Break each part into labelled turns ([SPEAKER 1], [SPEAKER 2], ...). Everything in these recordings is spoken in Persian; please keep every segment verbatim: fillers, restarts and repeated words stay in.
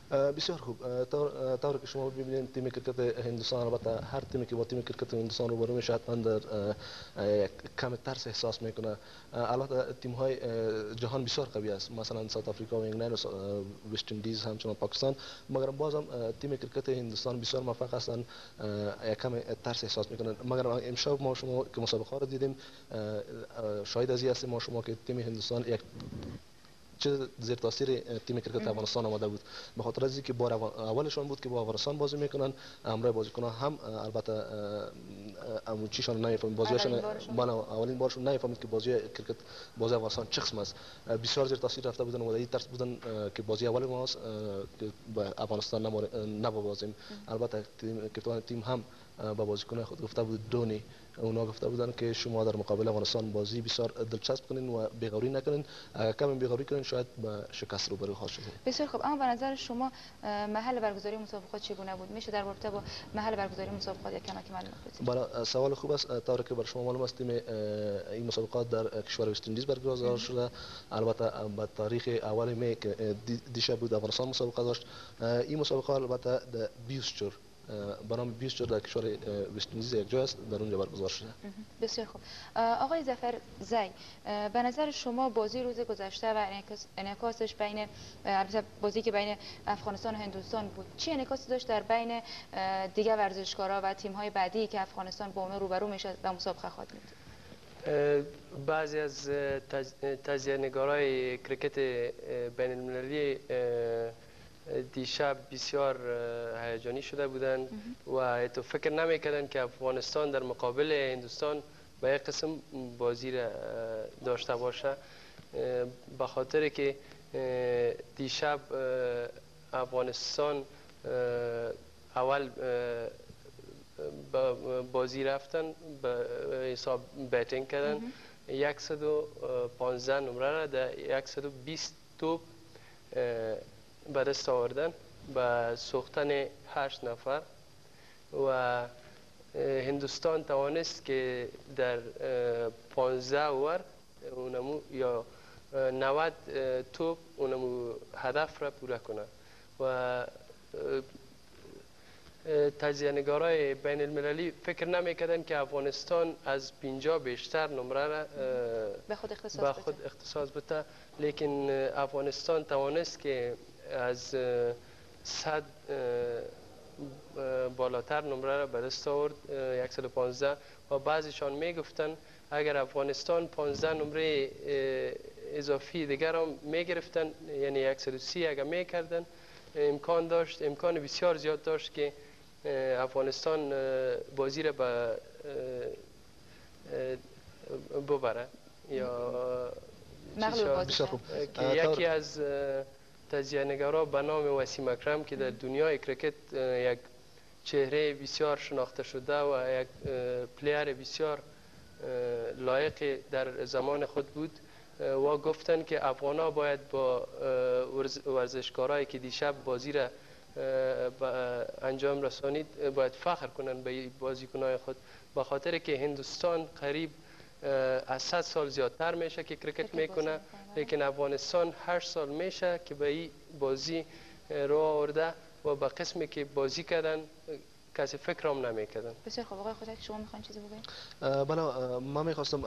[SPEAKER 1] بسیار خوب. طور طور که شما ببینید تیم کرکت هندوستان، البته هر تیمی که با تیم کرکت هندوستان روبرو میشه حتما در کم ترس احساس میکنه. البته تیم های جهان بسیار قوی است، مثلا ساوت افریقا و انگلند و وست اندیز همچنان پاکستان، مگر بازم تیم کرکت هندوستان بسیار موفق هستند، کم ترس احساس میکنند. مگر امشب ما شما که مسابقه رو دیدیم شاهد از این هستیم ما شما که تیم هندوستان یک چه زیر تاثیر تیم کرکت افغانستان آمده بود، به خاطر از اینکه بار اولشان بود که با افغانستان بازی میکنن، همراه بازیکنان هم البته امو چیشان نمیفهمید بازیشان، من اولین بارشون نمیفهمید که بازی کرکت بازی افغانستان چه قسم است، بسیار زیر تاثیر رفته بودن و در ترس بودن که بازی اول ماست که با افغانستان نبازیم. البته کپتان تیم هم با بازیکن خود گفته بود دونی، اونا گفته بودن که شما در مقابل افغانستان بازی بسیار دلچسب کنین و بیغوری نکنین، کم بیغوری کنین شاید به شکست روبرو خواهد شد.
[SPEAKER 2] بسیار خوب. اما به نظر شما محل برگزاری مسابقات چگونه بود؟ میشه در رابطه با محل برگزاری مسابقات یک کمک معلومات بدید؟
[SPEAKER 1] بله، سوال خوب است. طوری که بر شما معلوم است تیم این مسابقات در کشور وست اندیز برگزار شده، البته به تاریخ اول می که دیشب بود افغانستان مسابقه داشت. این مسابقه البته در بیست جور به نام بیست جور در کشور وست اندیز یک جا است، در اونجا برگزار شده.
[SPEAKER 2] بسیار خوب. آقای ظفر زی، به نظر شما بازی روز گذشته و انعکاسش بین البته بازی که بین افغانستان و هندوستان بود چه انعکاسی داشت در بین دیگر ورزشکارا و تیم های بعدی که افغانستان با اون روبرو میشه و مسابقه خواهد بود؟
[SPEAKER 3] بعضی از تجزیه نگارای کرکت بین المللی دیشب بسیار هیجانی شده بودند و تو فکر نمیکردن که افغانستان در مقابل هندوستان به یک قسم بازی را داشته باشه، به خاطر که دیشب افغانستان اول بازی رفتن به حساب بیتینگ کردن، صد و پانزده نمره را در صد و بیست توپ به دست آوردن با سوختن هشت نفر و هندوستان توانست که در پانزده اوور اونمو یا نود توپ اونمو هدف را پوره کنه و تجزیه نگارای بین المللی فکر نمیکردن که افغانستان از پنجاه بیشتر نمره را
[SPEAKER 2] به خود اختصاص,
[SPEAKER 3] به خود اختصاص بده، لیکن افغانستان توانست که از صد بالاتر نمره را به دست آورد، صد و پانزده، و بعضیشان میگفتن اگر افغانستان پانزده نمره اضافی دیگر هم میگرفتن، یعنی صد و سی اگر میکردن، امکان داشت امکان بسیار زیاد داشت که افغانستان بازی را به ببره یا
[SPEAKER 2] مغلوب
[SPEAKER 3] که یکی از تجزیه نگارا به نام وسیم اکرم که در دنیای کرکت یک چهره بسیار شناخته شده و یک پلیر بسیار لایق در زمان خود بود و گفتن که افغانا باید با ورزشکارایی که دیشب بازی را انجام رسانید باید فخر کنن به بازیکنای خود، به خاطر که هندوستان قریب از صد سال زیادتر میشه که کرکت میکنه، لیکن افغانستان هشت سال میشه که به این بازی رو آورده و به قسمی که بازی کردن کسی فکر هم نمیکردن.
[SPEAKER 2] بسیار خوب. آقای خودک شما میخواین چیزی بگوین؟
[SPEAKER 1] بله، من میخواستم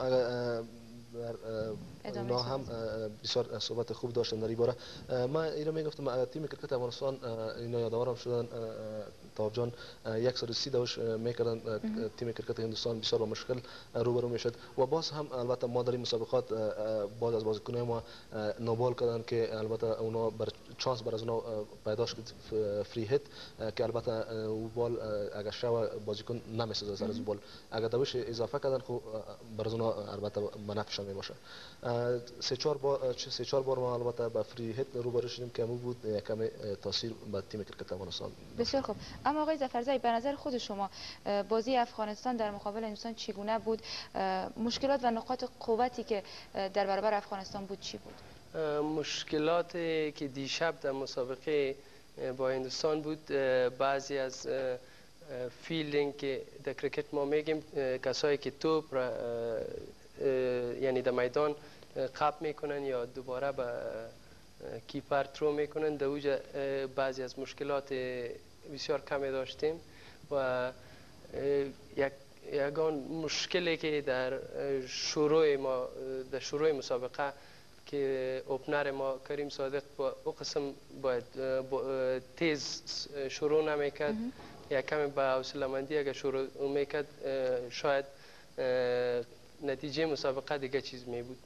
[SPEAKER 1] در اونا هم بسیار صحبت خوب داشتن در این باره. من اینو میگفتم تیم کرکت افغانستان اینا یادآورم شدن طاهر جان صد و سی دوش میکردن، تیم کرکت هندوستان بسیار با مشکل روبرو میشد و باز هم البته ما در این مسابقات باز از بازیکنان ما نوبال کردن که البته اونا بر چانس بر از اونا پیدا شد فری هیت که البته او بال اگر شو بازیکن نمیسازه سر از بال، اگر دوش اضافه کردن خب بر از اونا البته منافع می باشه. سه چهار بار سه چهار بار ما البته با فری هیت روبرو شدیم که مو بود کمی تاثیر به تیم کرکت افغانستان.
[SPEAKER 2] بسیار خوب. اما آقای ظفرزی به نظر خود شما بازی افغانستان در مقابل هندوستان چگونه بود؟ مشکلات و نقاط قوتی که در برابر افغانستان بود چی بود؟
[SPEAKER 3] مشکلاتی که دیشب در مسابقه با هندوستان بود، بعضی از فیلدینگ که در کرکت ما میگیم کسایی که توپ را یعنی در میدان قبل میکنن یا دوباره به کیپر ترو میکنن. در اوجا بعضی از مشکلات بسیار کمی داشتیم و یک یگان مشکلی که در شروع ما در شروع مسابقه که اوپنر ما کریم صادق با او قسم باید تیز شروع نمیکرد، یک کمی با حوصله مندی اگر شروع میکرد شاید نتیجه مسابقه دیگه چیز می بود.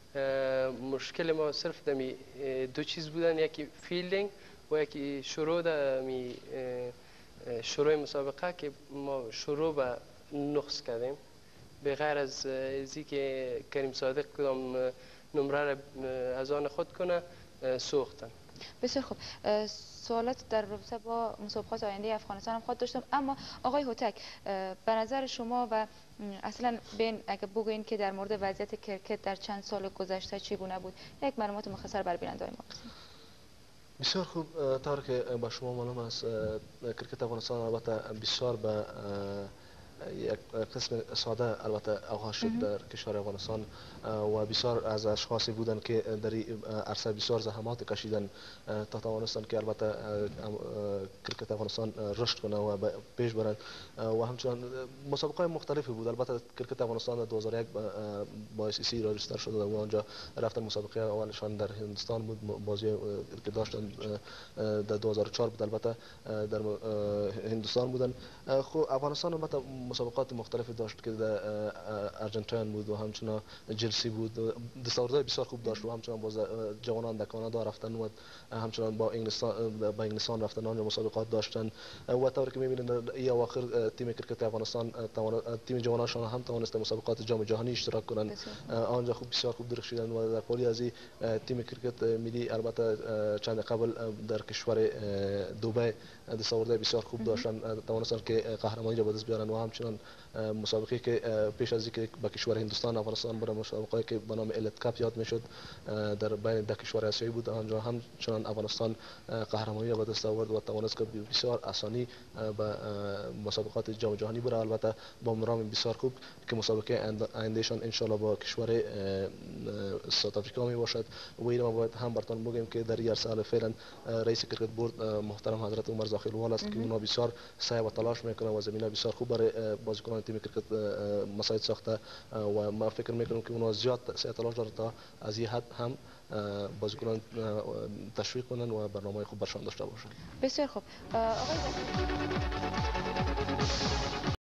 [SPEAKER 3] مشکل ما صرف دمی دو چیز بودن، یکی فیلدینگ و یکی شروع دمی شروع مسابقه که ما شروع به نقص کردیم. به غیر از ازی که کریم صادق کدام نمره را از آن خود کنه سوختن.
[SPEAKER 2] بسیار خوب. سوالات در رابطه با مسابقات آینده افغانستان هم خود داشتم، اما آقای هوتک به نظر شما و اصلا بین اگه بگوین که در مورد وضعیت کرکت در چند سال گذشته چگونه بود، یک معلومات مختصر بر بیننده‌های ما بسید.
[SPEAKER 1] بسیار خوب. طور که با شما معلوم است کرکت افغانستان البته بسیار به یک قسم ساده البته آغاز شد در کشور افغانستان و بسیار از اشخاصی بودند که در این عرصه بسیار زحمات کشیدن تا توانستند که البته کرکت افغانستان رشد کنه و پیش برند و همچنان مسابقات مختلفی بود. البته کرکت افغانستان در دو هزار و یک با اس ای سی راجستر شده و آنجا رفتن مسابقه اولشان در هندوستان بود، بازی که داشتن در دو هزار و چهار بود البته در هندوستان بودن. خب افغانستان البته مسابقات مختلفی داشت که در ارژانتین بود و همچنان جلسی بود، دستاوردهای بسیار خوب داشت و همچنان باز جوانان در کانادا رفتن و همچنان با انگلستان با انگلستان رفتن آنجا مسابقات داشتن و طوری که می‌بینید در این اواخر تیم کرکت افغانستان تیم جوانانشان هم توانست مسابقات جام جهانی اشتراک کنند. آنجا خوب بسیار خوب درخشیدند و در پالی از این تیم کرکت ملی البته چند قبل در کشور دبی دستاوردهای بسیار خوب داشتن، توانستند که قهرمانی را به دست بیارن و همچنان مسابقه که پیش از اینکه به کشور هندوستان افغانستان بره مسابقه که به نام الت کاپ یاد میشد در بین دو کشور آسیایی بود، آنجا همچنان افغانستان قهرمانی را به دست آورد و توانست که بسیار آسانی به مسابقات جام جهانی بره، البته با مرام بسیار خوب که مسابقه آیندهشان ان شاء الله با کشور ساوت آفریقا می باشد. و این ما باید هم براتون بگیم که در این سال فعلا رئیس کرکت بورد محترم حضرت عمر زاخیلوال است که اونا بسیار سعی و تلاش میکنه و زمینه بسیار خوب برای بازیکنان تیم کرکت مساعد ساخته و ما فکر میکنم که اونا زیاد سعی تلاش داره تا از این حد هم بازیکنان تشویق کنن و برنامه خوب برشان داشته باشند.
[SPEAKER 2] بسیار خوب. آقای